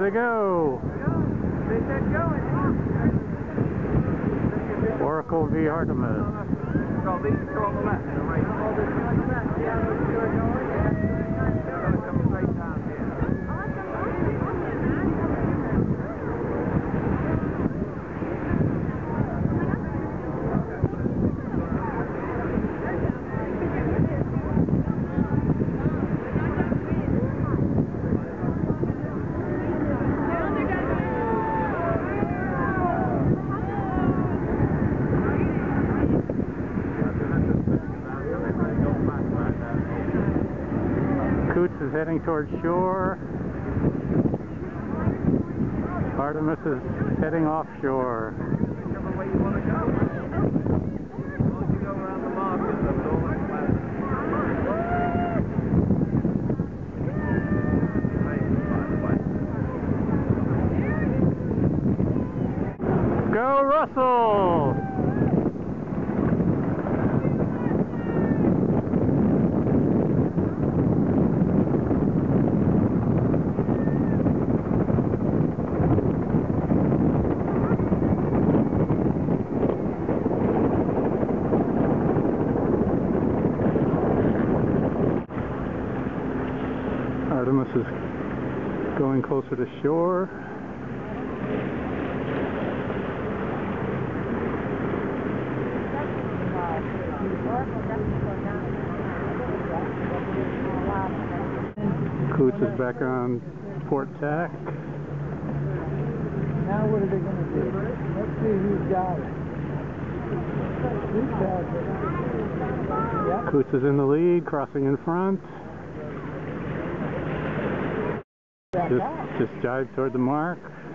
they go. They said going. Oracle v. Artemis. So these two on the left, the right. Oh, the two on the left. Yeah, those two are going. Yeah. They're going to come straight down here. Coots is heading towards shore. Artemis is heading offshore. Whichever way you want to go. As long as you go around the market, that's all that's left. Go Russell! Artemis is going closer to shore. Coots is back on port tack. Now what are they going to do? Let's see who's got it. Who's got it? Yep. Coots is in the lead, crossing in front. Just jive toward the mark.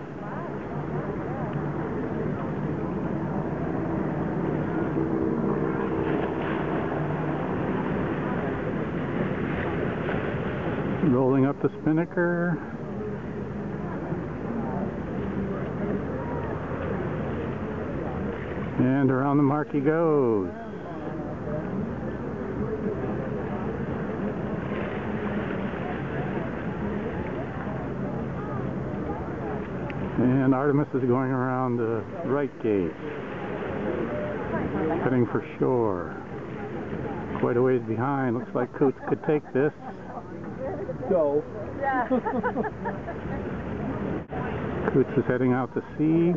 Rolling up the spinnaker. And around the mark he goes. And Artemis is going around the right gate, heading for shore. Quite a ways behind. Looks like Coots could take this. Go. Yeah. Coots is heading out to sea.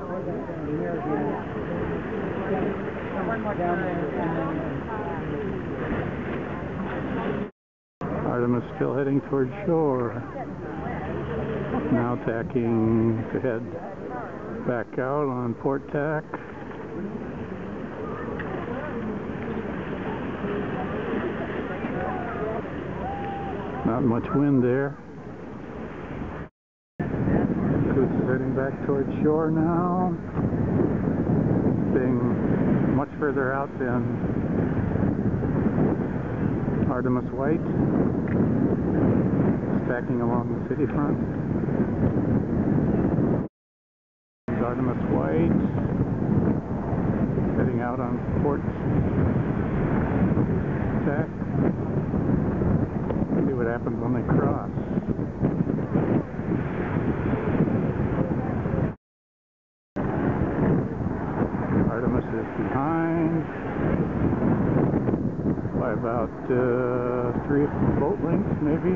Artemis still heading towards shore. Now tacking to head back out on port tack. Not much wind there. Coots is heading back towards shore now. Staying much further out than Artemis White. Stacking along the city front. Artemis White heading out on port tack. See what happens when they cross. Artemis is behind by about 3 boat lengths maybe.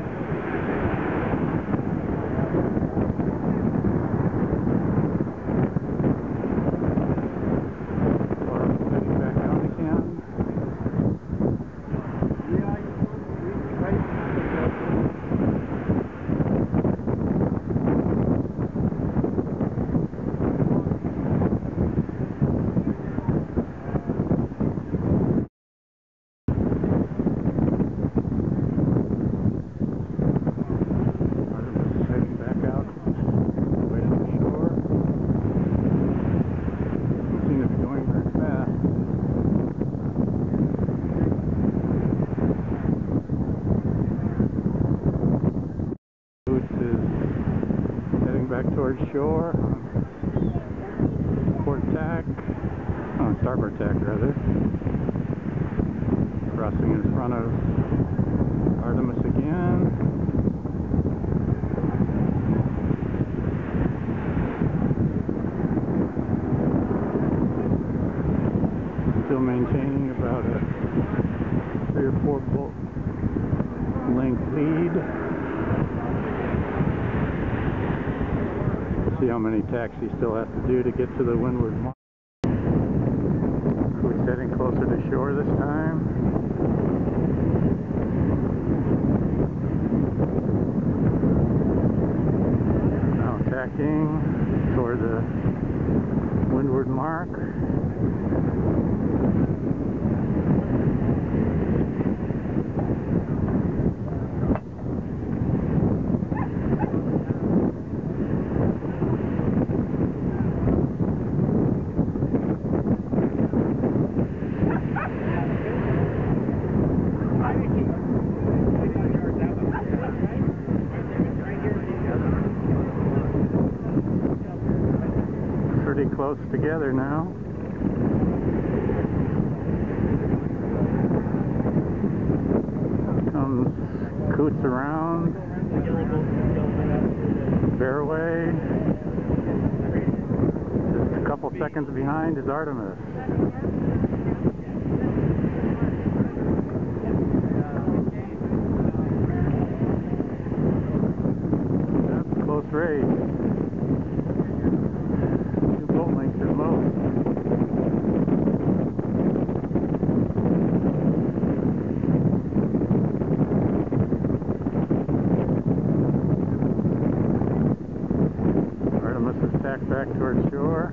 Back towards shore, port tack, on starboard tack rather, crossing in front of Artemis again. See how many tacks he still has to do to get to the windward mark. Coot's heading closer to shore this time. Now tacking toward the windward mark. Pretty close together now. Comes Coots around. Fairway. Just a couple seconds behind is Artemis. That's a close race. Length at most. Artemis is tacked back towards shore.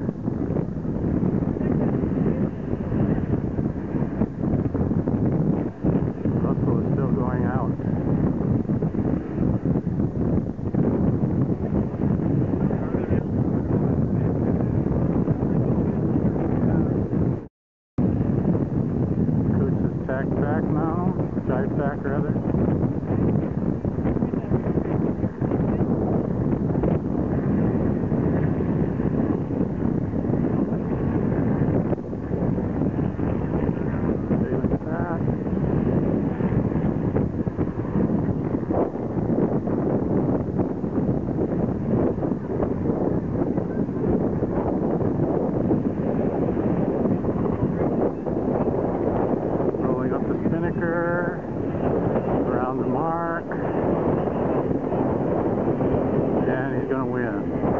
Russell is still going out. Tacked back now, dive back rather. Sailing back. Up the spinnaker, around the mark, and he's going to win.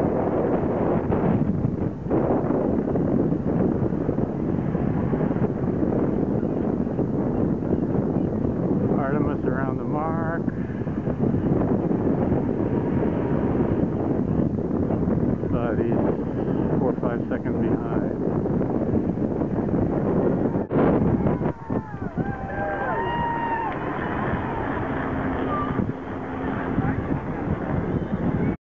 Artemis around the mark. But he's 4 or 5 seconds behind.